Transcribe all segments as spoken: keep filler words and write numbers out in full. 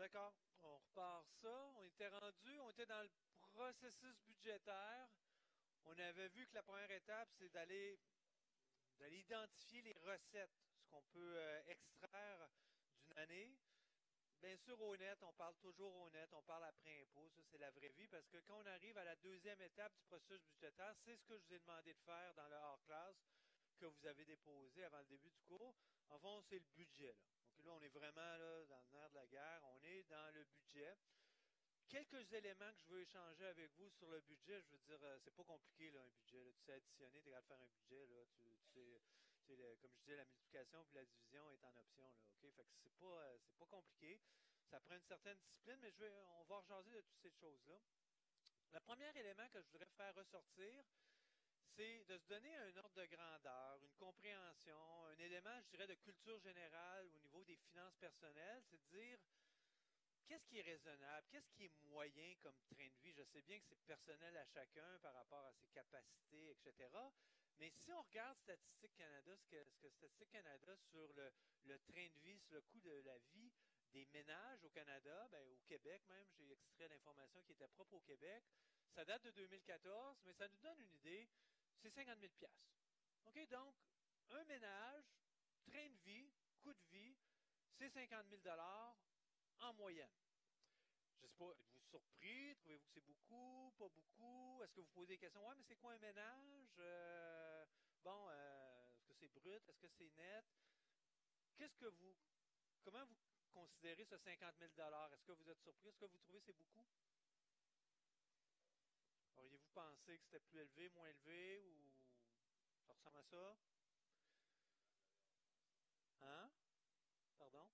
D'accord. On repart ça. On était rendu, on était dans le processus budgétaire. On avait vu que la première étape, c'est d'aller d'aller identifier les recettes, ce qu'on peut euh, extraire d'une année. Bien sûr, au net, on parle toujours au net, on parle après impôt, ça c'est la vraie vie, parce que quand on arrive à la deuxième étape du processus budgétaire, c'est ce que je vous ai demandé de faire dans le hors-classe que vous avez déposé avant le début du cours. En fond, c'est le budget. Là. Donc là, on est vraiment là, dans le nerf de la guerre, on est dans le budget. Quelques éléments que je veux échanger avec vous sur le budget, je veux dire, euh, c'est pas compliqué là, un budget. Là. Tu sais additionner, tu es capable de faire un budget. Là. Tu, tu sais, tu sais, le- comme je disais, la multiplication puis la division est en option. Là, OK? Fait que c'est pas, euh, c'est pas compliqué. Ça prend une certaine discipline, mais je vais, on va rejaser de toutes ces choses-là. Le premier élément que je voudrais faire ressortir, c'est de se donner un ordre de grandeur, une compréhension, un élément, je dirais, de culture générale au niveau des finances personnelles, c'est de dire qu'est-ce qui est raisonnable, qu'est-ce qui est moyen comme train de vie. Je sais bien que c'est personnel à chacun par rapport à ses capacités, et cetera. Mais si on regarde Statistique Canada, ce que, ce que Statistique Canada sur le, le train de vie, sur le coût de la vie des ménages au Canada, ben, au Québec même, j'ai extrait l'information qui était propre au Québec. Ça date de deux mille quatorze, mais ça nous donne une idée. C'est cinquante mille piastres. OK, donc, un ménage, train de vie, coût de vie, c'est cinquante mille dollars en moyenne. Je ne sais pas, êtes-vous surpris? Trouvez-vous que c'est beaucoup? Pas beaucoup? Est-ce que vous posez des questions? Ouais, mais c'est quoi un ménage? Euh, bon, euh, est-ce que c'est brut? Est-ce que c'est net? Qu'est-ce que vous, comment vous considérez ce cinquante mille dollars? Est-ce que vous êtes surpris? Est-ce que vous trouvez que c'est beaucoup? Auriez-vous pensé que c'était plus élevé, moins élevé ou ça ressemble à ça? Hein? Pardon?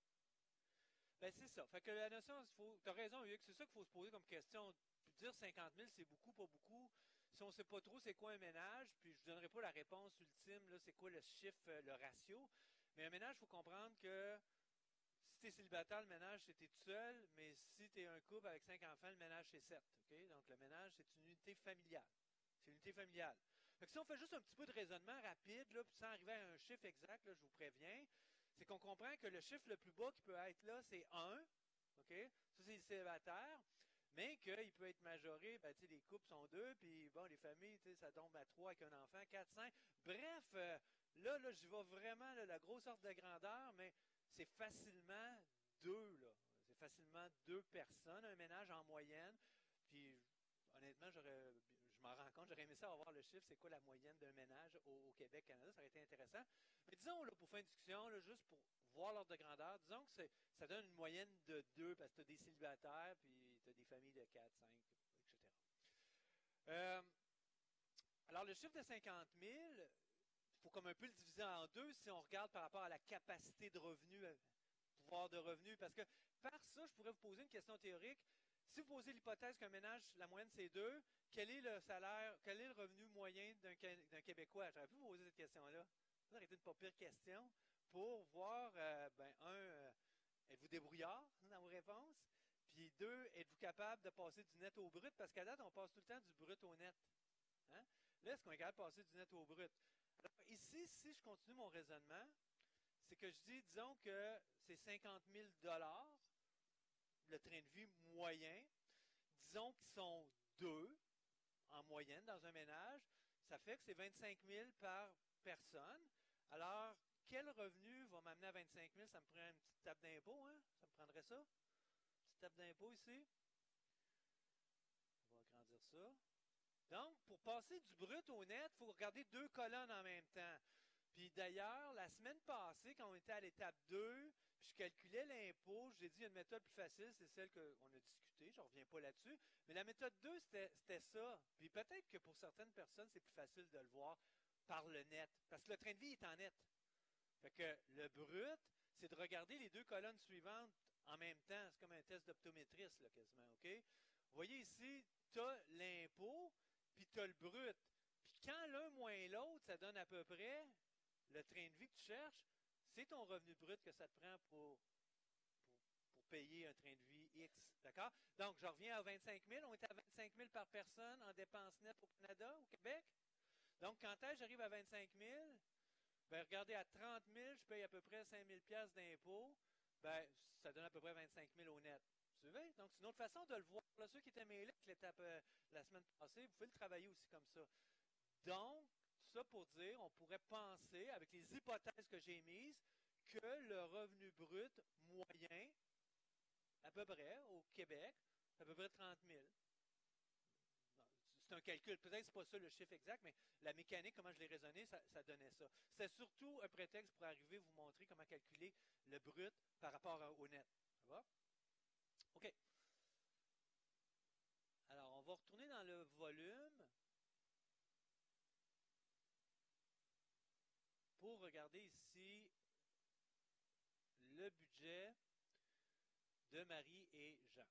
Ben, c'est ça. Fait que la notion, tu as raison, Hugues, c'est ça qu'il faut se poser comme question. Puis dire cinquante mille, c'est beaucoup, pas beaucoup. Si on ne sait pas trop c'est quoi un ménage, puis je ne donnerai pas la réponse ultime, là, c'est quoi le chiffre, euh, le ratio. Mais un ménage, il faut comprendre que si tu es célibataire, le ménage, c'est tu es tout seul, mais si tu es un couple avec cinq enfants, le ménage, c'est sept. OK? Donc, le ménage, c'est une unité familiale. C'est une unité familiale. Fait que si on fait juste un petit peu de raisonnement rapide, là, puis sans arriver à un chiffre exact, là, je vous préviens, c'est qu'on comprend que le chiffre le plus bas qui peut être là, c'est un. OK? Ça, c'est le célibataire. Mais qu'il peut être majoré, ben, tu sais, les couples sont deux, puis bon, les familles, tu sais, ça tombe à trois avec un enfant, quatre, cinq. Bref, euh, là, là, j'y vais vraiment, là, la grosse ordre de grandeur, mais c'est facilement deux, là. C'est facilement deux personnes, un ménage en moyenne. Puis, honnêtement, j'aurais, je m'en rends compte, j'aurais aimé ça avoir le chiffre, c'est quoi la moyenne d'un ménage au, au Québec, Canada, ça aurait été intéressant. Mais disons, là, pour faire une discussion, là, juste pour voir l'ordre de grandeur, disons que c'est, ça donne une moyenne de deux, parce que tu as des célibataires, puis tu as des familles de quatre, cinq, et cetera. Euh, alors, le chiffre de cinquante mille, il faut comme un peu le diviser en deux si on regarde par rapport à la capacité de revenu, euh, pouvoir de revenu. Parce que par ça, je pourrais vous poser une question théorique. Si vous posez l'hypothèse qu'un ménage, la moyenne c'est deux, quel est le salaire, quel est le revenu moyen d'un, d'un Québécois? J'aurais pu vous poser cette question-là. Ça aurait été une pas pire question pour voir, euh, ben, un, euh, êtes-vous débrouillard dans vos réponses? Puis deux, êtes-vous capable de passer du net au brut? Parce qu'à date, on passe tout le temps du brut au net. Hein? Là, est-ce qu'on est capable de passer du net au brut? Alors, ici, si je continue mon raisonnement, c'est que je dis, disons que c'est cinquante mille dollars le train de vie moyen. Disons qu'ils sont deux en moyenne dans un ménage. Ça fait que c'est vingt-cinq mille par personne. Alors, quel revenu va m'amener à vingt-cinq mille? Ça me prend une petite tape d'impôt, hein? Ça me prendrait ça? Une petite tape d'impôt ici. On va agrandir ça. Donc, pour passer du brut au net, il faut regarder deux colonnes en même temps. Puis d'ailleurs, la semaine passée, quand on était à l'étape deux, puis je calculais l'impôt, j'ai dit il y a une méthode plus facile, c'est celle qu'on a discutée, je ne reviens pas là-dessus. Mais la méthode deux, c'était, c'était ça. Puis peut-être que pour certaines personnes, c'est plus facile de le voir par le net. Parce que le train de vie est en net. Fait que le brut, c'est de regarder les deux colonnes suivantes en même temps. C'est comme un test d'optométriste, là, quasiment, OK? Vous voyez ici, tu as l'impôt, puis tu as le brut. Puis quand l'un moins l'autre, ça donne à peu près le train de vie que tu cherches, c'est ton revenu brut que ça te prend pour, pour, pour payer un train de vie X. D'accord? Donc, je reviens à vingt-cinq mille. On est à vingt-cinq mille par personne en dépenses nettes au Canada, au Québec. Donc, quand est-ce que j'arrive à vingt-cinq mille? Ben, regardez, à trente mille, je paye à peu près cinq mille piastres d'impôts. ben, ça donne à peu près vingt-cinq mille au net. Vous suivez? Donc, c'est une autre façon de le voir. Là, ceux qui étaient mêlés avec l'étape euh, la semaine passée, vous pouvez le travailler aussi comme ça. Donc, ça pour dire, on pourrait penser, avec les hypothèses que j'ai mises, que le revenu brut moyen, à peu près, au Québec, c'est à peu près trente mille. C'est un calcul. Peut-être que ce n'est pas ça le chiffre exact, mais la mécanique, comment je l'ai raisonné, ça, ça donnait ça. C'est surtout un prétexte pour arriver vous montrer comment calculer le brut par rapport au net. Ça va? OK. Alors, on va retourner dans le volume pour regarder ici le budget de Marie et Jean.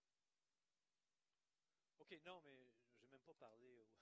OK, non, mais je n'ai même pas parlé. Au...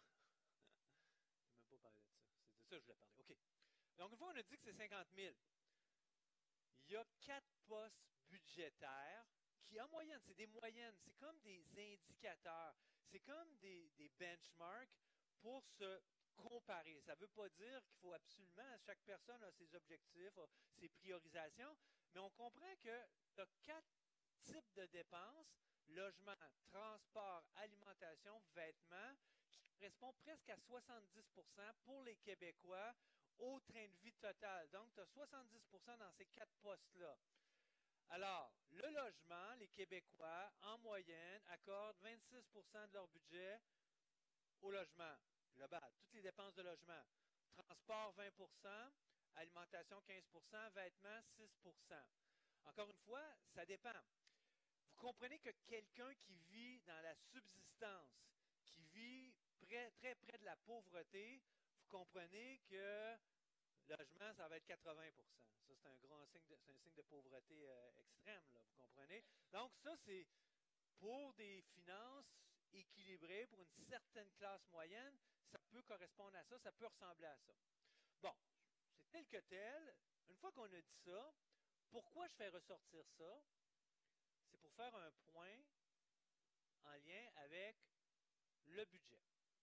je n'ai même pas parlé de ça. C'est de ça que je voulais parler. OK. Donc, une fois, on a dit que c'est cinquante mille. Il y a quatre postes budgétaires qui, en moyenne, c'est des moyennes, c'est comme des indicateurs, c'est comme des, des benchmarks pour se comparer. Ça ne veut pas dire qu'il faut absolument, chaque personne a ses objectifs, a ses priorisations, mais on comprend que tu as quatre types de dépenses, logement, transport, alimentation, vêtements, qui correspondent presque à soixante-dix pour cent pour les Québécois au train de vie total. Donc, tu as soixante-dix pour cent dans ces quatre postes-là. Alors, le logement, les Québécois, en moyenne, accordent vingt-six pour cent de leur budget au logement global, toutes les dépenses de logement. Transport, vingt pour cent, alimentation, quinze pour cent, vêtements, six pour cent. Encore une fois, ça dépend. Vous comprenez que quelqu'un qui vit dans la subsistance, qui vit près, très près de la pauvreté, vous comprenez que le logement, ça va être quatre-vingts pour cent. Ça, c'est un grand signe de, c'est un signe de pauvreté euh, extrême, là, vous comprenez? Donc, ça, c'est pour des finances équilibrées, pour une certaine classe moyenne, ça peut correspondre à ça, ça peut ressembler à ça. Bon, c'est tel que tel. Une fois qu'on a dit ça, pourquoi je fais ressortir ça? C'est pour faire un point en lien avec le budget.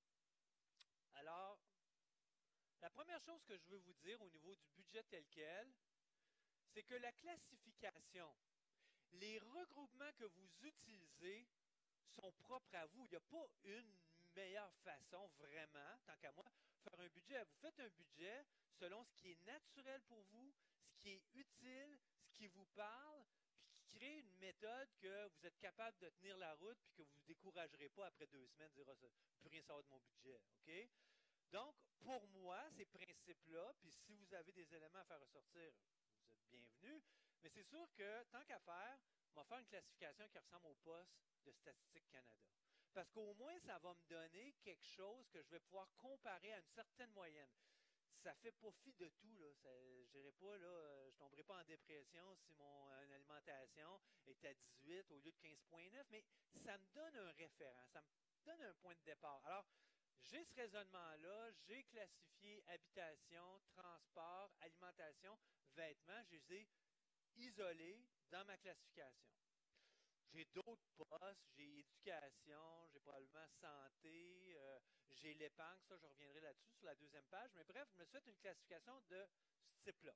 Alors, la première chose que je veux vous dire au niveau du budget tel quel, c'est que la classification, les regroupements que vous utilisez sont propres à vous. Il n'y a pas une meilleure façon, vraiment, tant qu'à moi, de faire un budget. Vous faites un budget selon ce qui est naturel pour vous, ce qui est utile, ce qui vous parle, puis qui crée une méthode que vous êtes capable de tenir la route, puis que vous ne vous découragerez pas après deux semaines de dire oh, ça, plus rien savoir de mon budget. OK? Donc, pour moi, ces principes-là, puis si vous avez des éléments à faire ressortir, vous êtes bienvenus. Mais c'est sûr que, tant qu'à faire, on va faire une classification qui ressemble au poste de Statistique Canada. Parce qu'au moins, ça va me donner quelque chose que je vais pouvoir comparer à une certaine moyenne. Ça ne fait pas fi de tout, là. Ça, je ne pas, là, je ne tomberai pas en dépression si mon euh, alimentation est à dix-huit au lieu de quinze virgule neuf, mais ça me donne un référent, ça me donne un point de départ. Alors, j'ai ce raisonnement-là, j'ai classifié habitation, transport, alimentation, vêtements, je les ai isolés dans ma classification. J'ai d'autres postes, j'ai éducation, j'ai probablement santé, euh, j'ai l'épargne, ça je reviendrai là-dessus sur la deuxième page, mais bref, je me suis fait une classification de ce type-là.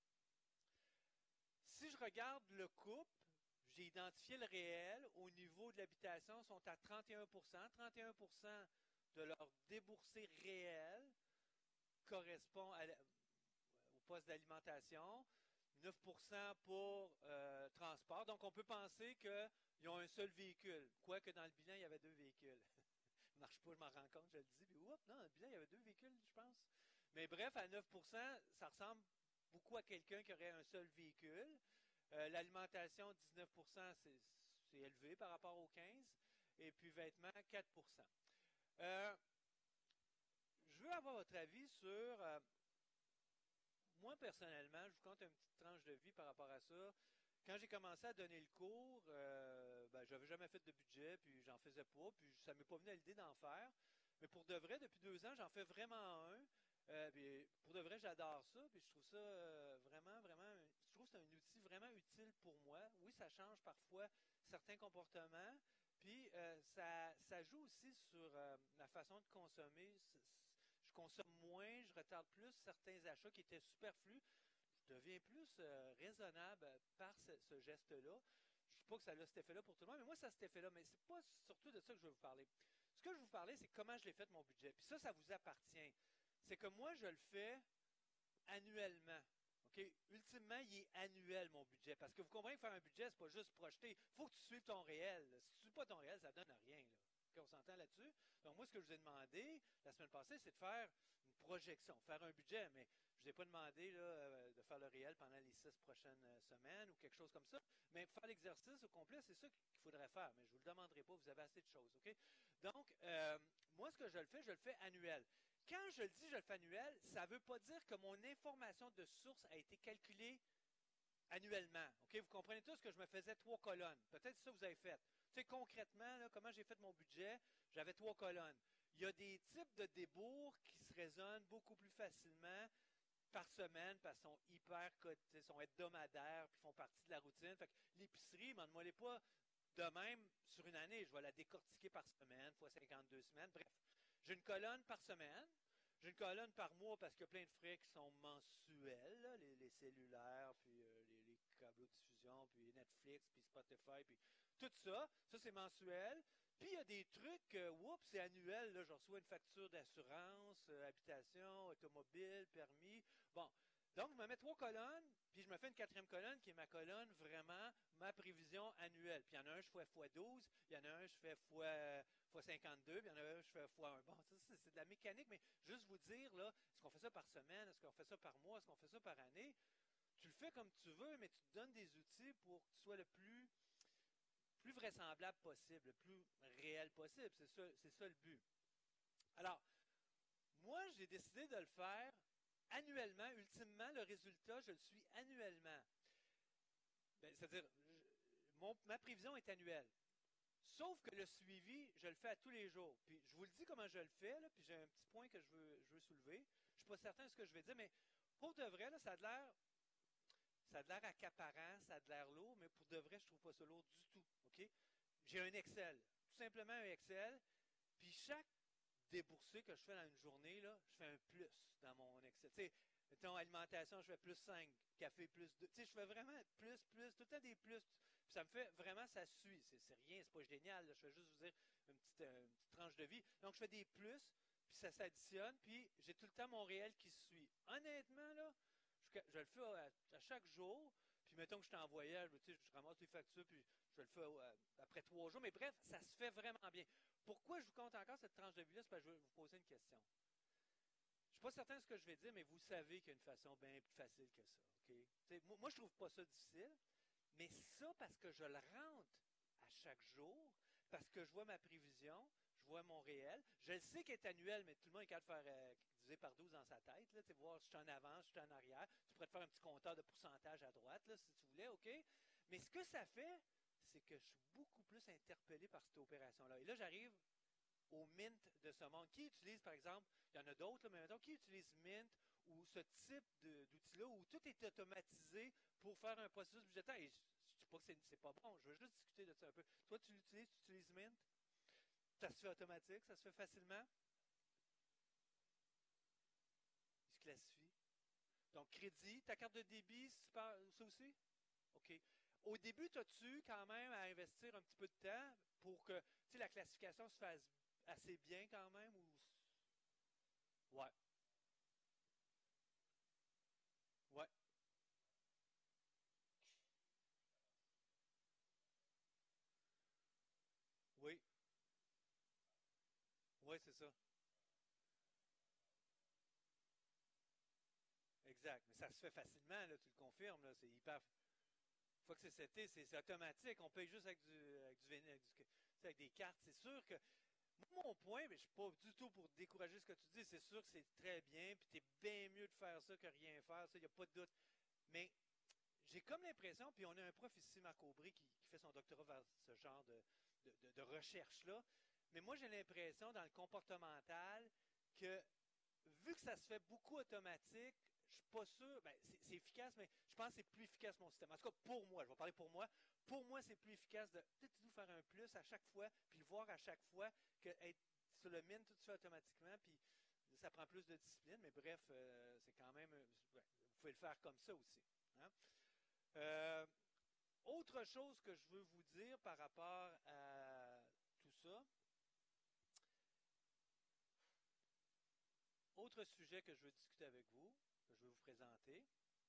Si je regarde le couple, j'ai identifié le réel au niveau de l'habitation, sont à trente et un pour cent. trente et un pour cent de leur déboursé réel correspond à la, au poste d'alimentation, neuf pour cent pour euh, transport. Donc, on peut penser qu'ils ont un seul véhicule, quoique dans le bilan, il y avait deux véhicules. Ça ne marche pas, je m'en rends compte, je le dis, puis oups, non, dans le bilan, il y avait deux véhicules, je pense. Mais bref, à neuf pour cent, ça ressemble beaucoup à quelqu'un qui aurait un seul véhicule. Euh, l'alimentation, dix-neuf pour cent, c'est, c'est élevé par rapport aux quinze. Et puis vêtements, quatre pour cent. Euh, je veux avoir votre avis sur, euh, moi personnellement, je vous compte une petite tranche de vie par rapport à ça. Quand j'ai commencé à donner le cours, euh, ben, je n'avais jamais fait de budget, puis j'en faisais pas, puis ça ne m'est pas venu à l'idée d'en faire. Mais pour de vrai, depuis deux ans, j'en fais vraiment un. Euh, puis pour de vrai, j'adore ça, puis je trouve ça euh, vraiment, vraiment, je trouve que c'est un outil vraiment utile pour moi. Oui, ça change parfois certains comportements, puis euh, ça, ça joue aussi sur euh, ma façon de consommer. Je consomme moins, je retarde plus certains achats qui étaient superflus. je deviens plus euh, raisonnable par ce, ce geste-là. Je ne dis pas que ça a cet effet-là pour tout le monde, mais moi, ça a cet effet-là. Mais c'est pas surtout de ça que je veux vous parler. Ce que je veux vous parler, c'est comment je l'ai fait mon budget. Puis ça, ça vous appartient. C'est que moi, je le fais annuellement. OK? Ultimement, il est annuel, mon budget. Parce que vous comprenez que faire un budget, c'est pas juste projeter. Il faut que tu suives ton réel. Si tu ne suis pas ton réel, ça ne donne à rien. Là. OK, on s'entend là-dessus? Donc, moi, ce que je vous ai demandé la semaine passée, c'est de faire une projection, faire un budget. Mais je ne vous ai pas demandé là, euh, de faire le réel pendant les six prochaines euh, semaines ou quelque chose comme ça. Mais faire l'exercice au complet, c'est ça qu'il faudrait faire. Mais je ne vous le demanderai pas, vous avez assez de choses. OK? Donc, euh, moi, ce que je le fais, je le fais annuel. Quand je le dis, je le fais annuel, ça ne veut pas dire que mon information de source a été calculée annuellement. OK? Vous comprenez tous que je me faisais trois colonnes. Peut-être ça vous avez fait. Tu sais, concrètement, là, comment j'ai fait mon budget, j'avais trois colonnes. Il y a des types de débours qui se raisonnent beaucoup plus facilement par semaine parce qu'ils sont hyper cotés, sont hebdomadaires, puis font partie de la routine. Fait que l'épicerie, m'en demandez pas de même sur une année. Je vais la décortiquer par semaine, fois cinquante-deux semaines. Bref, j'ai une colonne par semaine. J'ai une colonne par mois parce qu'il y a plein de frais qui sont mensuels, là, les, les cellulaires, puis euh, les, les câbles de diffusion, puis Netflix, puis Spotify, puis tout ça. Ça, c'est mensuel. Puis il y a des trucs, euh, oups, c'est annuel. Là, je reçois une facture d'assurance, euh, habitation, automobile, permis. Bon, donc je me mets trois colonnes, puis je me fais une quatrième colonne qui est ma colonne vraiment, ma prévision annuelle. Puis il y en a un, je fais fois douze, il y en a un, je fais fois, fois cinquante-deux, puis il y en a un, je fais fois un. Bon, ça, c'est, c'est de la mécanique, mais juste vous dire, là, est-ce qu'on fait ça par semaine, est-ce qu'on fait ça par mois, est-ce qu'on fait ça par année? Tu le fais comme tu veux, mais tu te donnes des outils pour que tu sois le plus, plus vraisemblable possible, le plus réel possible. C'est ça, c'est ça le but. Alors, moi, j'ai décidé de le faire annuellement. Ultimement, le résultat, je le suis annuellement. Ben, c'est-à-dire, je, mon, ma prévision est annuelle. Sauf que le suivi, je le fais à tous les jours. Puis je vous le dis comment je le fais, là, puis j'ai un petit point que je veux, je veux soulever. Je ne suis pas certain de ce que je vais dire, mais pour de vrai, là, ça a l'air ça a l'air accaparant, ça a l'air lourd, mais pour de vrai, je ne trouve pas ça lourd du tout. OK? J'ai un Excel, tout simplement un Excel, puis chaque déboursé que je fais dans une journée, là, je fais un plus dans mon Excel. Tu sais, mettons, alimentation, je fais plus cinq, café plus deux. Tu sais, je fais vraiment plus, plus, tout le temps des plus. Puis ça me fait vraiment, ça suit. C'est, c'est rien, c'est pas génial. Là. Je fais juste vous dire une petite, euh, une petite tranche de vie. Donc, je fais des plus, puis ça s'additionne, puis j'ai tout le temps mon réel qui suit. Honnêtement, là, je, je le fais à, à chaque jour. Puis mettons que je suis en voyage, tu sais, je ramasse les factures, puis je le fais euh, après trois jours. Mais bref, ça se fait vraiment bien. Pourquoi je vous compte encore cette tranche de vie-là? C'est parce que je vais vous poser une question. Je ne suis pas certain de ce que je vais dire, mais vous savez qu'il y a une façon bien plus facile que ça. Okay? Moi, moi, je ne trouve pas ça difficile, mais ça, parce que je le rentre à chaque jour, parce que je vois ma prévision, je vois mon réel. Je le sais qu'il est annuel, mais tout le monde est capable de faire euh, diviser par douze dans sa tête, là, voir si je suis en avant, si je suis en arrière. Tu pourrais te faire un petit compteur de pourcentage à droite, là, si tu voulais, OK? Mais ce que ça fait, c'est que je suis beaucoup plus interpellé par cette opération-là. Et là, j'arrive au Mint de ce monde. Qui utilise, par exemple, il y en a d'autres, là, mais mettons, qui utilise Mint ou ce type de, d'outil-là où tout est automatisé pour faire un processus budgétaire? Et je ne dis pas que c'est, c'est pas bon, je veux juste discuter de ça un peu. Toi, tu l'utilises, tu utilises Mint? Ça se fait automatique, ça se fait facilement? Il se classifie. Donc, crédit, ta carte de débit, ça aussi? OK. Au début, as-tu quand même à investir un petit peu de temps pour que la classification se fasse assez bien quand même? Ou... Ouais. Ouais. Oui. Oui, c'est ça. Exact. Mais ça se fait facilement, là, tu le confirmes. Là, c'est hyper. Une fois que c'est seté, c'est, c'est automatique. On paye juste avec du, avec du, avec, du, avec des cartes. C'est sûr que. Moi, mon point, mais je ne suis pas du tout pour décourager ce que tu dis. C'est sûr que c'est très bien, puis tu es bien mieux de faire ça que rien faire. Ça, il n'y a pas de doute. Mais j'ai comme l'impression, puis on a un prof ici, Marc Aubry, qui, qui fait son doctorat vers ce genre de, de, de, de recherche-là. Mais moi, j'ai l'impression, dans le comportemental, que vu que ça se fait beaucoup automatique, je suis pas sûr, ben, c'est, c'est efficace, mais je pense que c'est plus efficace mon système. En tout cas, pour moi, je vais parler pour moi. Pour moi, c'est plus efficace de peut-être tout faire un plus à chaque fois, puis le voir à chaque fois, que être sur le mine, tout se fait automatiquement, puis ça prend plus de discipline, mais bref, euh, c'est quand même, euh, ouais, vous pouvez le faire comme ça aussi. Hein? Euh, autre chose que je veux vous dire par rapport à tout ça, autre sujet que je veux discuter avec vous, que je veux vous présenter.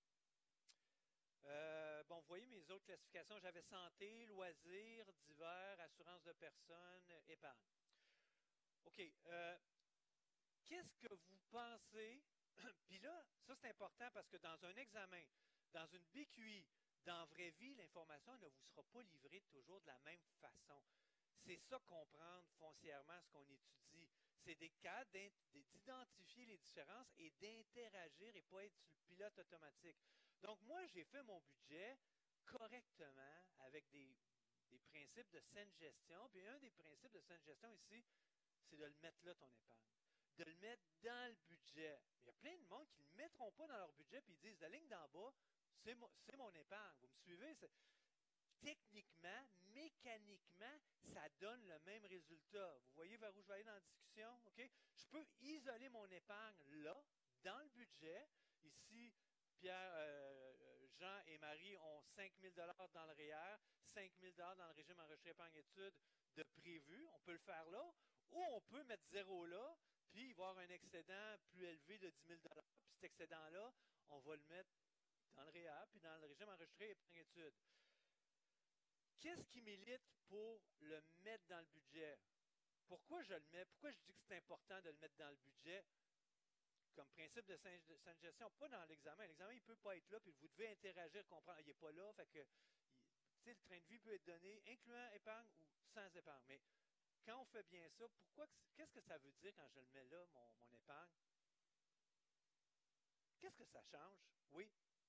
Euh, bon, vous voyez mes autres classifications. J'avais santé, loisirs, divers, assurance de personnes, épargne. OK. Euh, Qu'est-ce que vous pensez? Puis là, ça c'est important parce que dans un examen, dans une B Q I, dans la vraie vie, l'information ne vous sera pas livrée toujours de la même façon. C'est ça comprendre foncièrement ce qu'on étudie. C'est des cas d'identifier les différences et d'interagir et pas être sur le pilote automatique. Donc moi, j'ai fait mon budget correctement avec des, des principes de saine gestion. Puis un des principes de saine gestion ici, c'est de le mettre là, ton épargne. De le mettre dans le budget. Il y a plein de monde qui ne le mettront pas dans leur budget puis ils disent, la ligne d'en bas, c'est mon, c'est mon épargne. Vous me suivez? C'est, techniquement, mécaniquement, ça donne le même résultat. Vous voyez vers où je vais aller dans la discussion? OK? Je peux isoler mon épargne là, dans le budget. Ici, Pierre, euh, Jean et Marie ont cinq mille dollars dans le R E E R, cinq mille dollars dans le régime enregistré épargne études de prévu. On peut le faire là. Ou on peut mettre zéro là, puis avoir un excédent plus élevé de dix mille dollars. Puis cet excédent-là, on va le mettre dans le R E E R, puis dans le régime enregistré épargne études. Qu'est-ce qui milite pour le mettre dans le budget? Pourquoi je le mets? Pourquoi je dis que c'est important de le mettre dans le budget comme principe de saine gestion? Pas dans l'examen. L'examen, il ne peut pas être là, puis vous devez interagir, comprendre. Il n'est pas là, fait que le train de vie peut être donné, incluant épargne ou sans épargne. Mais quand on fait bien ça, pourquoi, qu'est-ce que ça veut dire quand je le mets là, mon, mon épargne? Qu'est-ce que ça change? Oui?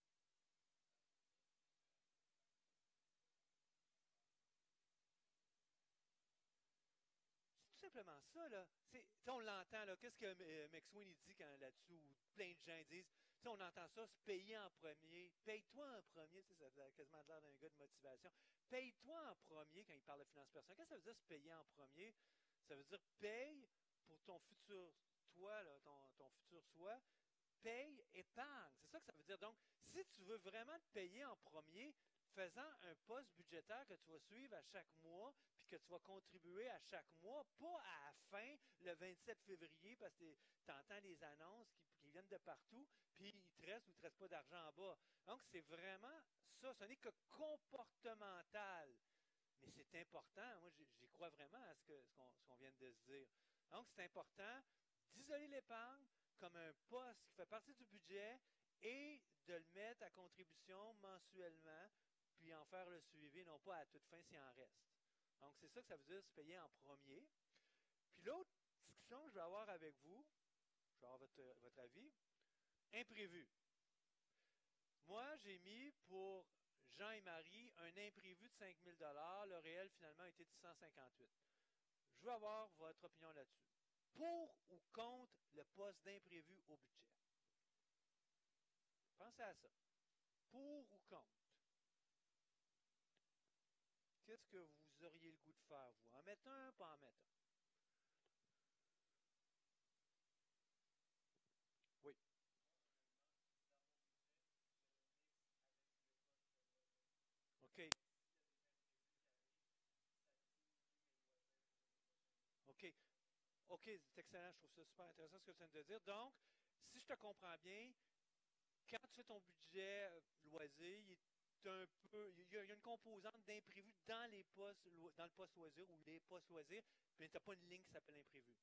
C'est tout simplement ça, là. C'est, on l'entend, là. Qu'est-ce que euh, McSween il dit quand là-dessus, ou plein de gens disent, on entend ça, se payer en premier. Paye-toi en premier, ça a quasiment l'air d'un gars de motivation. Paye-toi en premier quand il parle de finances personnelles. Qu'est-ce que ça veut dire se payer en premier? Ça veut dire paye pour ton futur toi, là, ton, ton futur soi, paye, épargne. C'est ça que ça veut dire. Donc, si tu veux vraiment te payer en premier, faisant un poste budgétaire que tu vas suivre à chaque mois, puis que tu vas contribuer à chaque mois, pas à la fin, le vingt-sept février, parce que tu entends les annonces qui, qui viennent de partout, puis il te reste ou il ne te reste pas d'argent en bas. Donc, c'est vraiment ça. Ce n'est que comportemental. Mais c'est important. Moi, j'y crois vraiment à ce qu'on ce qu'on, ce qu'on vient de se dire. Donc, c'est important d'isoler l'épargne comme un poste qui fait partie du budget et de le mettre à contribution mensuellement, puis en faire le suivi, non pas à toute fin s'il en reste. Donc, c'est ça que ça veut dire se payer en premier. Puis l'autre discussion que je vais avoir avec vous, je vais avoir votre, votre avis, imprévu. Moi, j'ai mis pour Jean et Marie un imprévu de cinq mille dollars. Le réel, finalement, a été de six cent cinquante-huit. Je veux avoir votre opinion là-dessus. Pour ou contre le poste d'imprévu au budget? Pensez à ça. Pour ou contre? Qu'est-ce que vous auriez le goût de faire, vous? En mettre un, pas en mettre un? Oui. OK. OK. OK, c'est excellent. Je trouve ça super intéressant ce que tu viens de dire. Donc, si je te comprends bien, quand tu fais ton budget euh, loisir, il est un peu, il y a, il y a une composante d'imprévu dans les postes, dans le poste loisir ou les postes loisirs, puis tu n'as pas une ligne qui s'appelle imprévu.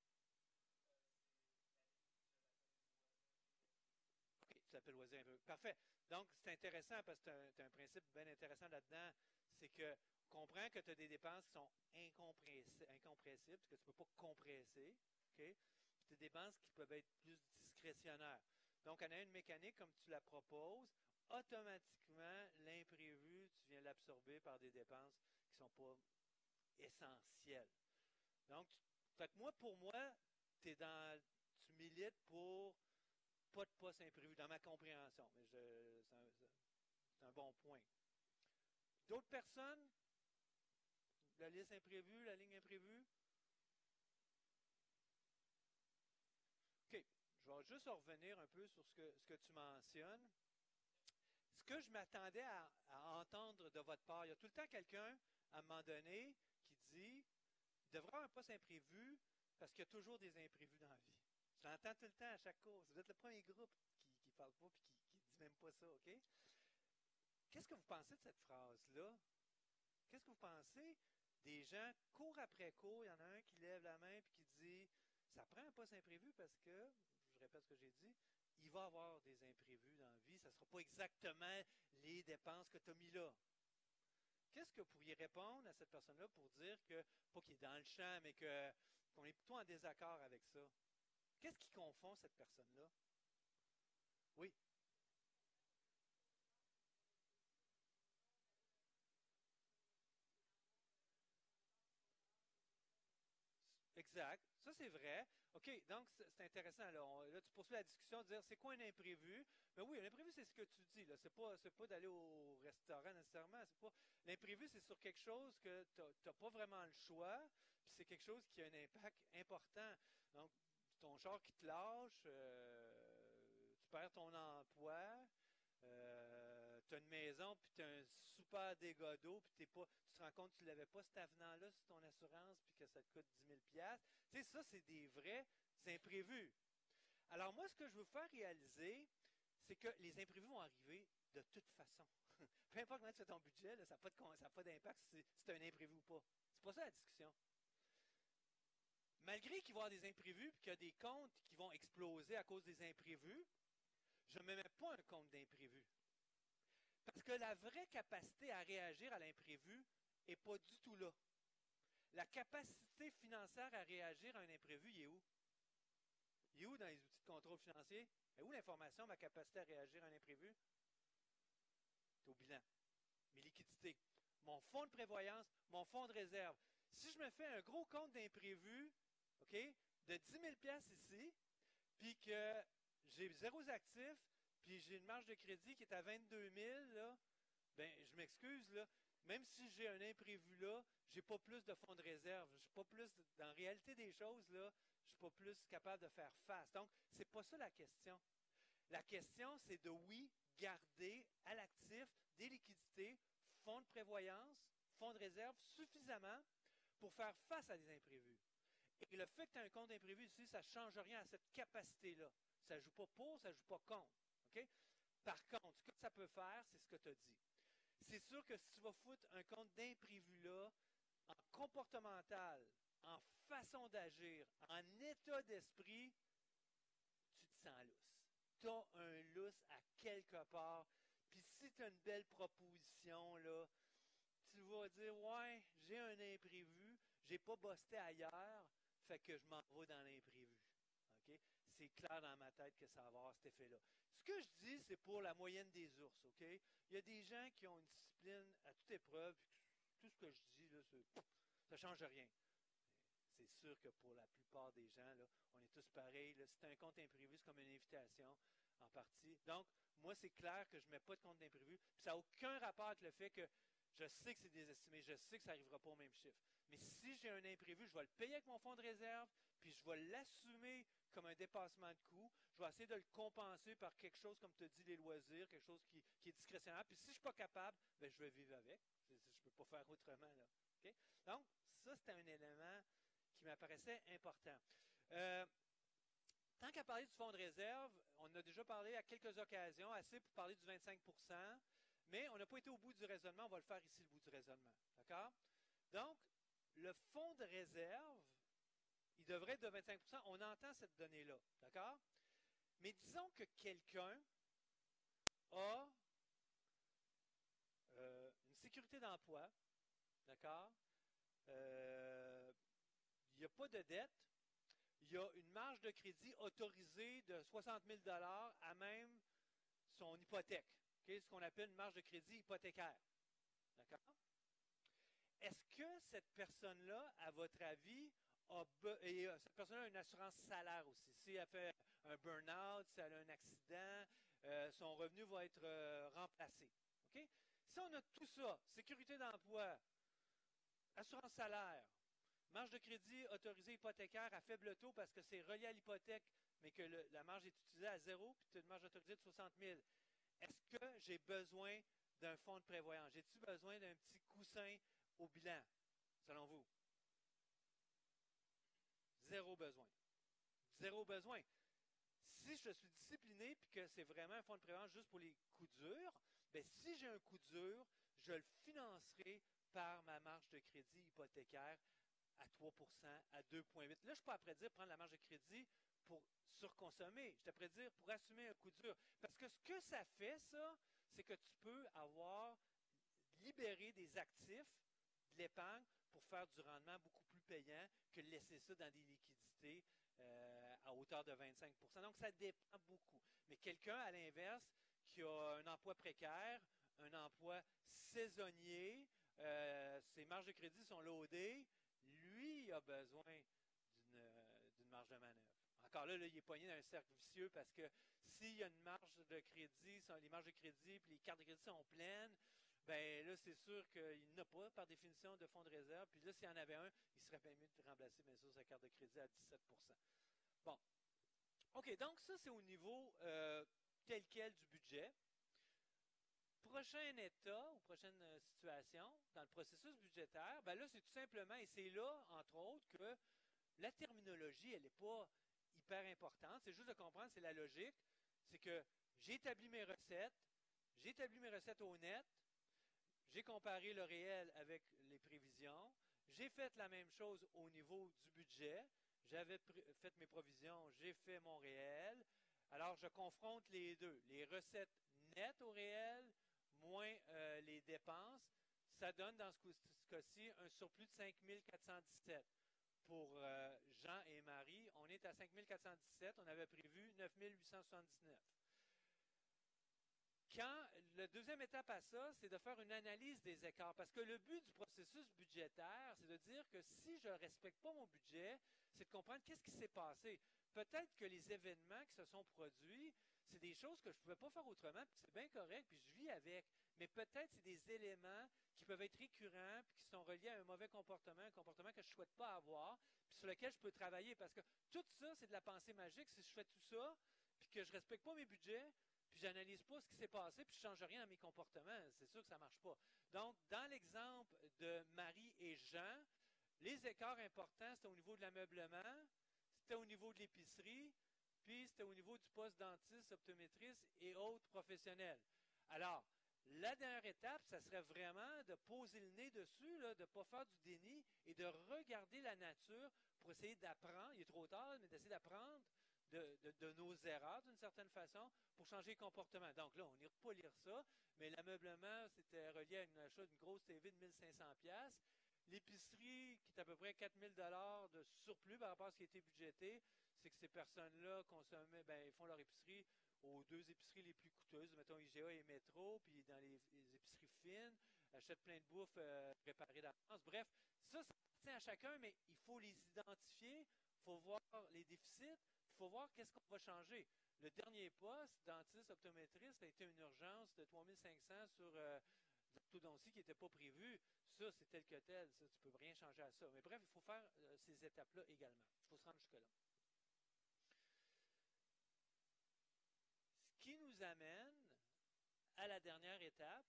OK, tu l'appelles loisir imprévu. Parfait. Donc, c'est intéressant parce que tu as un, un principe bien intéressant là-dedans. C'est que comprends que tu as des dépenses qui sont incompressibles, que tu ne peux pas compresser. OK? Puis tu as des dépenses qui peuvent être plus discrétionnaires. Donc, en a une mécanique comme tu la proposes, automatiquement, l'imprévu, tu viens l'absorber par des dépenses qui ne sont pas essentielles. Donc, tu, fait que moi, pour moi, es dans, tu milites pour pas de poste imprévu dans ma compréhension. Mais je, c'est, un, c'est un bon point. D'autres personnes, la liste imprévue, la ligne imprévue? OK. vais juste revenir un peu sur ce que, ce que tu mentionnes. Ce que je m'attendais à, à entendre de votre part, il y a tout le temps quelqu'un, à un moment donné, qui dit, il devrait y avoir un poste imprévu parce qu'il y a toujours des imprévus dans la vie. Je l'entends tout le temps à chaque cours. Vous êtes le premier groupe qui ne parle pas et qui ne dit même pas ça, OK? Qu'est-ce que vous pensez de cette phrase-là? Qu'est-ce que vous pensez des gens, cours après cours, il y en a un qui lève la main et qui dit, ça prend un poste imprévu parce que, je répète ce que j'ai dit, il va y avoir des imprévus dans la vie. Ça ne sera pas exactement les dépenses que tu as mis là. Qu'est-ce que vous pourriez répondre à cette personne-là pour dire que, pas qu'il est dans le champ, mais que, qu'on est plutôt en désaccord avec ça? Qu'est-ce qui confond cette personne-là? Oui, exact. Ça, c'est vrai. OK, donc c'est c'est intéressant. Là, On- là, tu poursuis la discussion, de dire c'est quoi un imprévu? Mais oui, un imprévu, c'est ce que tu dis. Là. C'est pas, c'est pas d'aller au restaurant nécessairement. C'est pas. L'imprévu, c'est sur quelque chose que tu n'as pas vraiment le choix, puis c'est quelque chose qui a un impact important. Donc, ton char qui te lâche, euh, tu perds ton emploi, euh, tu as une maison, puis tu as un super dégât d'eau, puis t'es pas, tu te rends compte que tu l'avais pas cet avenant-là sur ton assurance, puis que ça te coûte dix mille dollars. Tu sais, ça, c'est des vrais imprévus. Alors, moi, ce que je veux faire réaliser, c'est que les imprévus vont arriver de toute façon. Peu importe comment tu fais ton budget, là, ça n'a pas, pas d'impact si c'est un imprévu ou pas. C'est pas ça la discussion. Malgré qu'il va y avoir des imprévus, puis qu'il y a des comptes qui vont exploser à cause des imprévus, je ne me mets pas un compte d'imprévu. Parce que la vraie capacité à réagir à l'imprévu n'est pas du tout là. La capacité financière à réagir à un imprévu, il est où? Il est où dans les outils de contrôle financier? Il est où l'information, ma capacité à réagir à un imprévu? C'est au bilan. Mes liquidités. Mon fonds de prévoyance, mon fonds de réserve. Si je me fais un gros compte d'imprévu, OK, de dix mille dollars ici, puis que j'ai zéro actif, puis j'ai une marge de crédit qui est à vingt-deux mille, là, ben, je m'excuse, là. Même si j'ai un imprévu là, je n'ai pas plus de fonds de réserve. Je suis pas plus, dans la réalité des choses, là, je ne suis pas plus capable de faire face. Donc, ce n'est pas ça la question. La question, c'est de, oui, garder à l'actif des liquidités, fonds de prévoyance, fonds de réserve suffisamment pour faire face à des imprévus. Et le fait que tu as un compte imprévu ici, ça ne change rien à cette capacité-là. Ça ne joue pas pour, ça ne joue pas contre. OK? Par contre, ce que ça peut faire, c'est ce que tu as dit. C'est sûr que si tu vas foutre un compte d'imprévu là, en comportemental, en façon d'agir, en état d'esprit, tu te sens lousse. Tu as un lousse à quelque part. Puis si tu as une belle proposition, là, tu vas dire, ouais, j'ai un imprévu, j'ai pas bossé ailleurs, fait que je m'en vais dans l'imprévu. OK? C'est clair dans ma tête que ça va avoir cet effet-là. Ce que je dis, c'est pour la moyenne des ours, OK? Il y a des gens qui ont une discipline à toute épreuve, tout ce que je dis, là, ça ne change rien. C'est sûr que pour la plupart des gens, là, on est tous pareils. Là, si tu as un compte imprévu, c'est comme une invitation en partie. Donc, moi, c'est clair que je ne mets pas de compte d'imprévu. Puis ça n'a aucun rapport avec le fait que je sais que c'est désestimé, je sais que ça n'arrivera pas au même chiffre. Mais si j'ai un imprévu, je vais le payer avec mon fonds de réserve, puis je vais l'assumer comme un dépassement de coût. Je vais essayer de le compenser par quelque chose, comme tu as dit, les loisirs, quelque chose qui, qui est discrétionnaire. Puis si je ne suis pas capable, ben, je vais vivre avec. Je ne peux pas faire autrement. Là. Okay? Donc, ça, c'est un élément qui m'apparaissait important. Euh, tant qu'à parler du fonds de réserve, on en a déjà parlé à quelques occasions, assez pour parler du vingt-cinq pour cent, mais on n'a pas été au bout du raisonnement, on va le faire ici, le bout du raisonnement. D'accord? Donc, le fonds de réserve, il devrait être de vingt-cinq pour cent. On entend cette donnée-là. D'accord? Mais disons que quelqu'un a euh, une sécurité d'emploi, d'accord? Euh, il n'y a pas de dette. Il y a une marge de crédit autorisée de soixante mille dollars à même son hypothèque. Okay? Ce qu'on appelle une marge de crédit hypothécaire. D'accord? Est-ce que cette personne-là, à votre avis, a et euh, cette personne-là a une assurance salaire aussi? Si elle fait un burn-out, si elle a un accident, euh, son revenu va être euh, remplacé. Okay? Si on a tout ça, sécurité d'emploi, assurance salaire, marge de crédit autorisée hypothécaire à faible taux parce que c'est relié à l'hypothèque, mais que le, la marge est utilisée à zéro, puis tu as une marge autorisée de soixante mille. Est-ce que j'ai besoin d'un fonds de prévoyance? J'ai-tu besoin d'un petit coussin au bilan, selon vous? Zéro besoin. Zéro besoin. Si je suis discipliné et que c'est vraiment un fonds de prévoyance juste pour les coups durs, bien, si j'ai un coup dur, je le financerai par ma marge de crédit hypothécaire à trois pour cent, à deux virgule huit. Là, je ne suis pas après dire prendre la marge de crédit pour surconsommer. Je suis après dire pour assumer un coup dur. Parce que ce que ça fait, ça, c'est que tu peux avoir libéré des actifs, de l'épargne, pour faire du rendement beaucoup plus payant que de laisser ça dans des liquidités euh, à hauteur de vingt-cinq pour cent. Donc, ça dépend beaucoup. Mais quelqu'un, à l'inverse, qui a un emploi précaire, un emploi saisonnier, euh, ses marges de crédit sont loadées, lui, il a besoin d'une, euh, d'une marge de manœuvre. Encore là, là, il est poigné dans un cercle vicieux parce que s'il y a une marge de crédit, les marges de crédit et les cartes de crédit sont pleines, ben là, c'est sûr qu'il n'a pas, par définition, de fonds de réserve. Puis là, s'il y en avait un, il serait bien mieux de remplacer, bien sûr, sa carte de crédit à dix-sept pour cent. Bon. OK, donc ça, c'est au niveau euh, tel quel du budget. Prochain état ou prochaine euh, situation dans le processus budgétaire, ben là, c'est tout simplement, et c'est là, entre autres, que la terminologie, elle n'est pas hyper importante. C'est juste de comprendre, c'est la logique. C'est que j'ai établi mes recettes, j'ai établi mes recettes au net, j'ai comparé le réel avec les prévisions, j'ai fait la même chose au niveau du budget, j'avais fait mes provisions, j'ai fait mon réel. Alors, je confronte les deux, les recettes nettes au réel, moins euh, les dépenses. Ça donne, dans ce cas-ci, un surplus de cinq mille quatre cent dix-sept. Pour euh, Jean et Marie, on est à cinq mille quatre cent dix-sept, on avait prévu neuf mille huit cent soixante-dix-neuf. Quand la deuxième étape à ça, c'est de faire une analyse des écarts. Parce que le but du processus budgétaire, c'est de dire que si je ne respecte pas mon budget, c'est de comprendre qu'est-ce qui s'est passé. Peut-être que les événements qui se sont produits, c'est des choses que je ne pouvais pas faire autrement, puis c'est bien correct, puis je vis avec. Mais peut-être c'est des éléments qui peuvent être récurrents, puis qui sont reliés à un mauvais comportement, un comportement que je ne souhaite pas avoir, puis sur lequel je peux travailler. Parce que tout ça, c'est de la pensée magique. Si je fais tout ça, puis que je ne respecte pas mes budgets, puis j'analyse pas ce qui s'est passé, puis je ne change rien dans mes comportements, c'est sûr que ça ne marche pas. Donc, dans l'exemple de Marie et Jean, les écarts importants, c'était au niveau de l'ameublement, c'était au niveau de l'épicerie, puis c'était au niveau du poste dentiste, optométriste et autres professionnels. Alors, la dernière étape, ça serait vraiment de poser le nez dessus, là, de ne pas faire du déni et de regarder la nature pour essayer d'apprendre, il est trop tard, mais d'essayer d'apprendre de, de, de nos erreurs d'une certaine façon pour changer le comportement. Donc là, on n'ira pas lire ça, mais l'ameublement, c'était relié à un achat d'une grosse T V de mille cinq cents dollars. L'épicerie, qui est à peu près quatre mille dollars de surplus par rapport à ce qui a été budgété, c'est que ces personnes-là consommaient, ben, ils font leur épicerie aux deux épiceries les plus coûteuses, mettons I G A et Métro, puis dans les, les épiceries fines, achètent plein de bouffe euh, préparée d'avance. Bref, ça, ça appartient à chacun, mais il faut les identifier, il faut voir les déficits, il faut voir qu'est-ce qu'on va changer. Le dernier poste, dentiste, optométriste, a été une urgence de trois mille cinq cents sur euh, l'orthodontie qui n'était pas prévue. Ça, c'est tel que tel. Ça, tu ne peux rien changer à ça. Mais bref, il faut faire euh, ces étapes-là également. Il faut se rendre jusque-là. Ce qui nous amène à la dernière étape,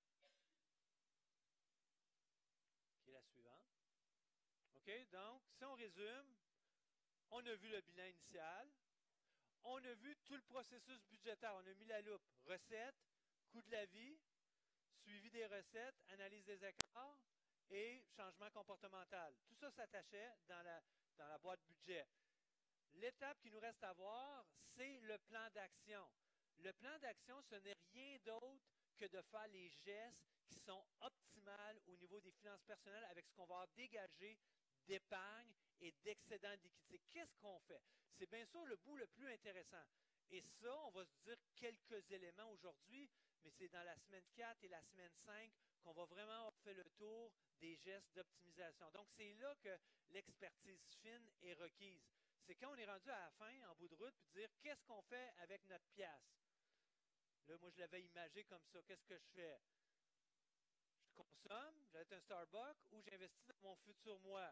qui est la suivante. OK? Donc, si on résume, on a vu le bilan initial, on a vu tout le processus budgétaire, on a mis la loupe, recettes, coût de la vie, suivi des recettes, analyse des écarts et changement comportemental. Tout ça s'attachait dans la, dans la boîte budget. L'étape qui nous reste à voir, c'est le plan d'action. Le plan d'action, ce n'est rien d'autre que de faire les gestes qui sont optimales au niveau des finances personnelles avec ce qu'on va dégager d'épargne et d'excédent de liquidité. Qu'est-ce qu'on fait? C'est bien sûr le bout le plus intéressant. Et ça, on va se dire quelques éléments aujourd'hui, mais c'est dans la semaine quatre et la semaine cinq qu'on va vraiment faire le tour des gestes d'optimisation. Donc, c'est là que l'expertise fine est requise. C'est quand on est rendu à la fin, en bout de route, puis dire qu'est-ce qu'on fait avec notre pièce. Là, moi, je l'avais imagé comme ça. Qu'est-ce que je fais? Je consomme, j'achète un Starbucks ou j'investis dans mon futur moi.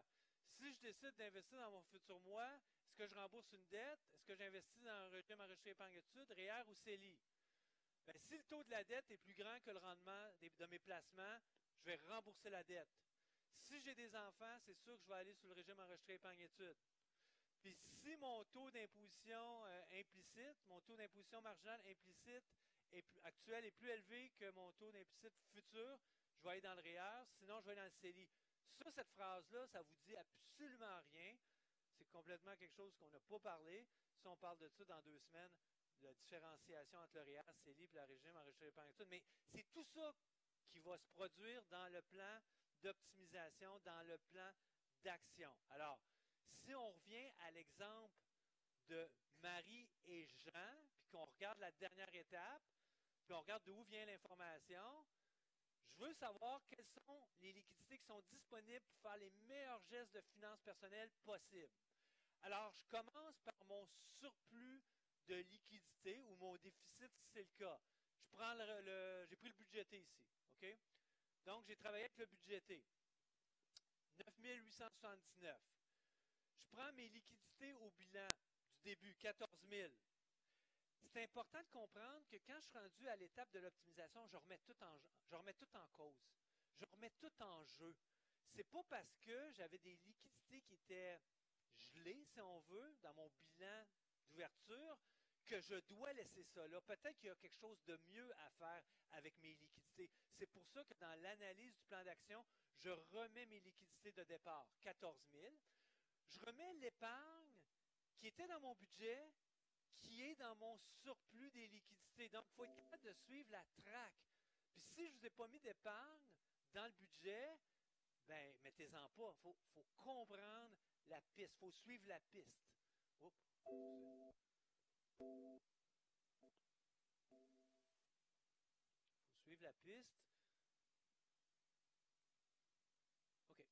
Si je décide d'investir dans mon futur moi, est-ce que je rembourse une dette? Est-ce que j'investis dans un régime enregistré épargne études, R E E R ou C E L I? Bien, si le taux de la dette est plus grand que le rendement des, de mes placements, je vais rembourser la dette. Si j'ai des enfants, c'est sûr que je vais aller sur le régime enregistré épargne études. Puis si mon taux d'imposition euh, implicite, mon taux d'imposition marginale implicite est plus, actuel est plus élevé que mon taux d'implicite futur, je vais aller dans le R E E R, sinon je vais aller dans le C E L I. Ça, cette phrase-là, ça vous dit absolument rien. C'est complètement quelque chose qu'on n'a pas parlé. Si on parle de ça dans deux semaines, la différenciation entre le R E E R, C E L I et le régime enregistré épargne études. Mais c'est tout ça qui va se produire dans le plan d'optimisation, dans le plan d'action. Alors, si on revient à l'exemple de Marie et Jean, puis qu'on regarde la dernière étape, puis on regarde d'où vient l'information, je veux savoir quelles sont les liquidités qui sont disponibles pour faire les meilleurs gestes de finances personnelles possibles. Alors, je commence par mon surplus de liquidité ou mon déficit si c'est le cas. Je prends le, le j'ai pris le budgété ici, OK? Donc, j'ai travaillé avec le budgété. neuf mille huit cent soixante-dix-neuf. Je prends mes liquidités au bilan du début, quatorze mille. C'est important de comprendre que quand je suis rendu à l'étape de l'optimisation, je remets tout en, je remets tout en cause. Je remets tout en jeu. C'est pas parce que j'avais des liquidités qui étaient gelées, si on veut, dans mon bilan d'ouverture, que je dois laisser ça là. Peut-être qu'il y a quelque chose de mieux à faire avec mes liquidités. C'est pour ça que dans l'analyse du plan d'action, je remets mes liquidités de départ, quatorze mille. Je remets l'épargne qui était dans mon budget, qui est dans mon surplus des liquidités. Donc, il faut être capable de suivre la traque. Puis si je ne vous ai pas mis d'épargne dans le budget, ben mettez-en pas. Il faut, faut comprendre la piste. Il faut suivre la piste. Oups. Il faut suivre la piste. OK.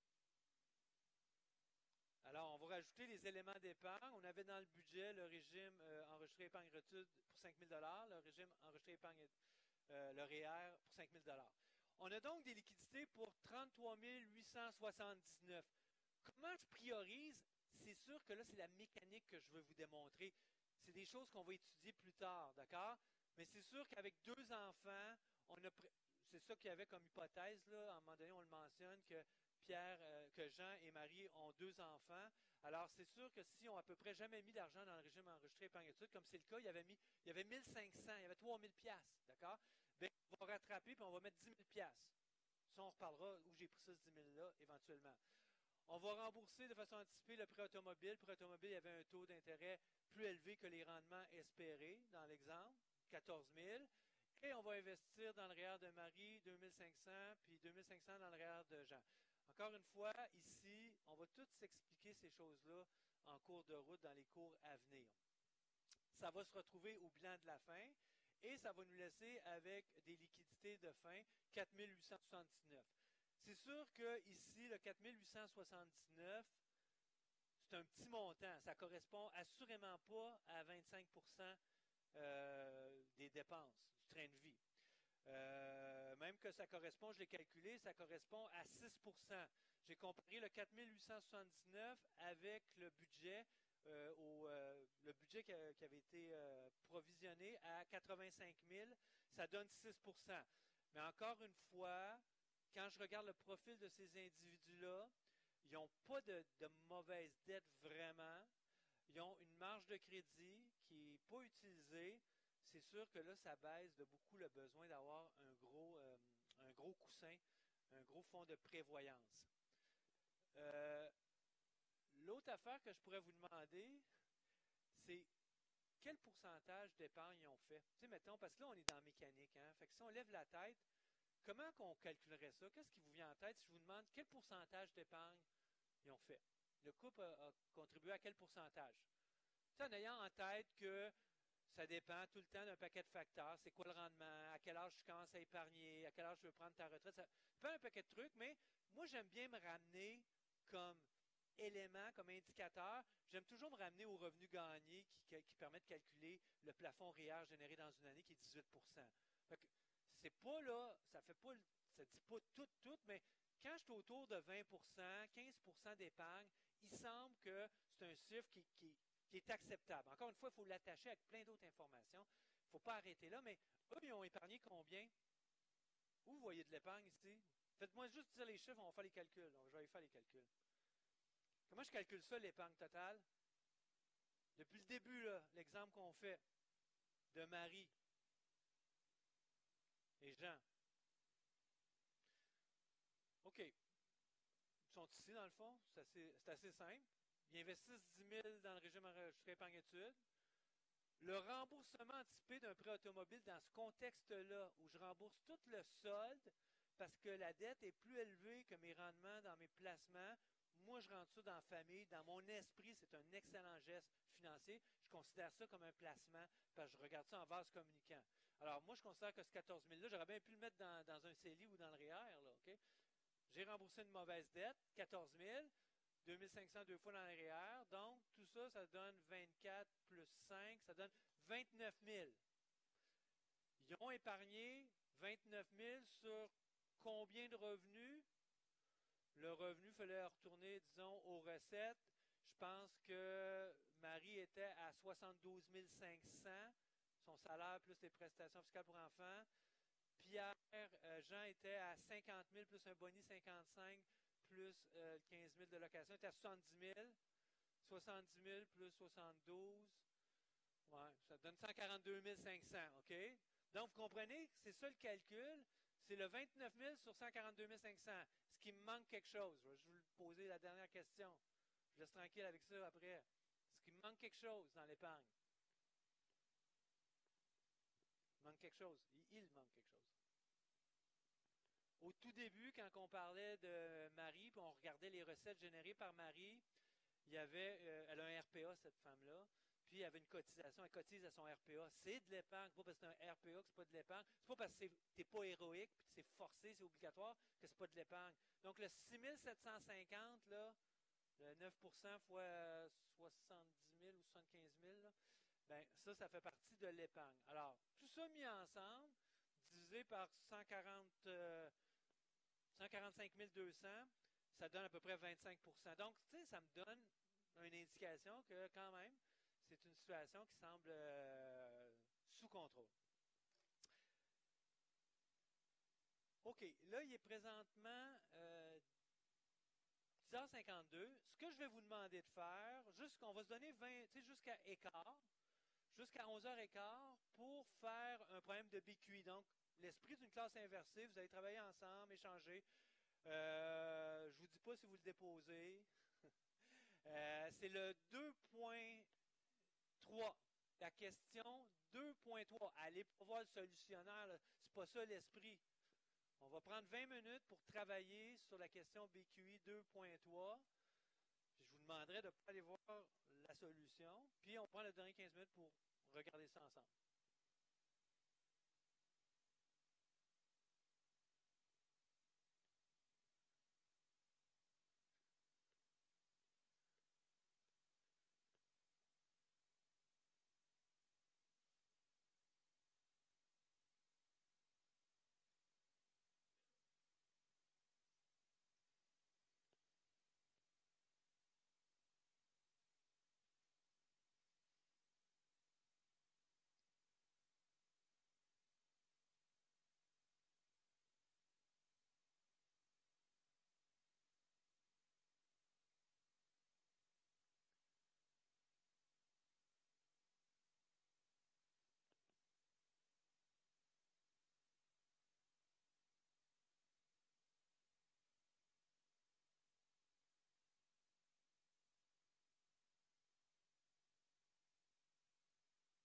Alors, on va rajouter les éléments d'épargne. On avait dans le budget le régime euh, enregistré épargne retraite pour cinq mille dollars, le régime enregistré épargne, euh, le R E E R pour cinq mille dollars. On a donc des liquidités pour trente-trois mille huit cent soixante-dix-neuf. Comment je priorise? C'est sûr que là, c'est la mécanique que je veux vous démontrer. C'est des choses qu'on va étudier plus tard, d'accord? Mais c'est sûr qu'avec deux enfants, on a c'est ça qu'il y avait comme hypothèse, là. À un moment donné, on le mentionne que Pierre, euh, que Jean et Marie ont deux enfants. Alors, c'est sûr que si on n'a à peu près jamais mis d'argent dans le régime enregistré épargne études, comme c'est le cas, il y avait mis, il y avait mille cinq cents, il y avait trois mille piastres, d'accord? Bien, on va rattraper puis on va mettre dix mille piastres. Ça, on reparlera où j'ai pris ça, ce dix mille-là, éventuellement. On va rembourser de façon anticipée le prêt automobile. Le prêt automobile, il y avait un taux d'intérêt plus élevé que les rendements espérés, dans l'exemple, quatorze mille. Et on va investir dans le R E E R de Marie, deux mille cinq cents, puis deux mille cinq cents dans le R E E R de Jean. Encore une fois, ici, on va tous s'expliquer ces choses-là en cours de route dans les cours à venir. Ça va se retrouver au bilan de la fin et ça va nous laisser avec des liquidités de fin, quatre mille huit cent soixante-dix-neuf. C'est sûr que ici, le quatre mille huit cent soixante-dix-neuf, c'est un petit montant. Ça ne correspond assurément pas à vingt-cinq pour cent euh, des dépenses du train de vie. Euh, même que ça correspond, je l'ai calculé, ça correspond à six pour cent. J'ai comparé le quatre mille huit cent soixante-dix-neuf avec le budget, euh, au, euh, le budget qui, a, qui avait été euh, provisionné à quatre-vingt-cinq mille. Ça donne six pour cent. Mais encore une fois, quand je regarde le profil de ces individus-là, ils n'ont pas de, de mauvaise dette vraiment. Ils ont une marge de crédit qui n'est pas utilisée. C'est sûr que là, ça baisse de beaucoup le besoin d'avoir un gros, euh, un gros coussin, un gros fonds de prévoyance. Euh, l'autre affaire que je pourrais vous demander, c'est quel pourcentage d'épargne ils ont fait. Tu sais, mettons, parce que là, on est dans la mécanique. Hein? Fait que si on lève la tête, comment qu'on calculerait ça? Qu'est-ce qui vous vient en tête si je vous demande quel pourcentage d'épargne ils ont fait? Le couple a, a contribué à quel pourcentage? Tu sais, en ayant en tête que ça dépend tout le temps d'un paquet de facteurs. C'est quoi le rendement? À quel âge tu commences à épargner? À quel âge tu veux prendre ta retraite? Ça dépend d'un paquet de trucs, mais moi, j'aime bien me ramener comme élément, comme indicateur, j'aime toujours me ramener au revenu gagné qui, qui permet de calculer le plafond réel généré dans une année qui est dix-huit pour cent. Fait que c'est pas là, ça fait pas, ça dit pas tout, tout, mais quand je suis autour de vingt pour cent, quinze pour cent d'épargne, il semble que c'est un chiffre qui, qui, qui est acceptable. Encore une fois, il faut l'attacher avec plein d'autres informations. Il ne faut pas arrêter là, mais eux, ils ont épargné combien? Où vous voyez de l'épargne ici? Faites-moi juste dire les chiffres, on va faire les calculs. Donc, je vais aller faire les calculs. Comment je calcule ça, l'épargne totale? Depuis le début, l'exemple qu'on fait de Marie et Jean. OK. Ils sont ici, dans le fond. C'est assez, c'est assez simple. Ils investissent dix mille dans le régime enregistré épargne-études. Le remboursement anticipé d'un prêt automobile dans ce contexte-là, où je rembourse tout le solde parce que la dette est plus élevée que mes rendements dans mes placements, moi, je rentre ça dans la famille. Dans mon esprit, c'est un excellent geste financier. Je considère ça comme un placement parce que je regarde ça en vase communicant. Alors, moi, je considère que ce quatorze mille-là, j'aurais bien pu le mettre dans, dans un C E L I ou dans le R E E R. Là, okay? J'ai remboursé une mauvaise dette, quatorze mille, deux mille cinq cents deux fois dans le R E E R. Donc, tout ça, ça donne vingt-quatre plus cinq, ça donne vingt-neuf mille. Ils ont épargné vingt-neuf mille sur combien de revenus? Le revenu, il fallait retourner, disons, aux recettes. Je pense que Marie était à soixante-douze mille cinq cents, son salaire plus les prestations fiscales pour enfants. Pierre, euh, Jean était à cinquante mille plus un boni cinquante-cinq plus euh, quinze mille de location. Il était à soixante-dix mille. soixante-dix mille plus soixante-douze. Ouais, ça donne cent quarante-deux mille cinq cents. OK? Donc, vous comprenez, c'est ça le calcul. C'est le vingt-neuf mille sur cent quarante-deux mille cinq cents. Est-ce qu'il me manque quelque chose? Je vais vous poser la dernière question. Je vous laisse tranquille avec ça après. Est-ce qu'il me manque quelque chose dans l'épargne? Il manque quelque chose. Il, il manque quelque chose. Au tout début, quand on parlait de Marie, puis on regardait les recettes générées par Marie, il y avait, euh, elle a un R P A, cette femme-là, puis il y avait une cotisation, elle cotise à son R P A. C'est de l'épargne, pas parce que c'est un R P A que c'est pas de l'épargne. C'est pas parce que t'es pas héroïque, puis c'est forcé, c'est obligatoire, que c'est pas de l'épargne. Donc le six mille sept cent cinquante, là, le neuf pour cent fois soixante-dix mille ou soixante-quinze mille, là, ben, ça, ça fait partie de l'épargne. Alors, tout ça mis ensemble, divisé par cent quarante, euh, cent quarante-cinq mille deux cents, ça donne à peu près vingt-cinq pour cent. Donc, tu sais, ça me donne une indication que, quand même, c'est une situation qui semble euh, sous contrôle. OK, là, il est présentement euh, dix heures cinquante-deux. Ce que je vais vous demander de faire, juste qu'on va se donner vingt, tu sais, jusqu'à écart, jusqu'à onze heures quinze pour faire un problème de B Q I. Donc, l'esprit d'une classe inversée, vous allez travailler ensemble, échanger. Euh, je ne vous dis pas si vous le déposez. euh, c'est le deux point trois. La question deux point trois. Allez pas voir le solutionnaire. C'est pas ça l'esprit. On va prendre vingt minutes pour travailler sur la question B Q I deux point trois. Puis je vous demanderai de ne pas aller voir la solution. Puis on prend le dernier quinze minutes pour regarder ça ensemble.